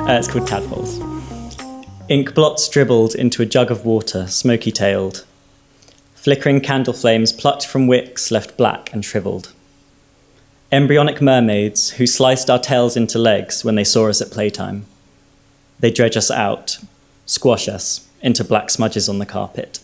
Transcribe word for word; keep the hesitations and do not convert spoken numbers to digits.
Uh, it's called Tadpoles. Ink blots dribbled into a jug of water, smoky-tailed. Flickering candle flames plucked from wicks left black and shriveled. Embryonic mermaids who sliced our tails into legs when they saw us at playtime. They dredge us out, squash us into black smudges on the carpet.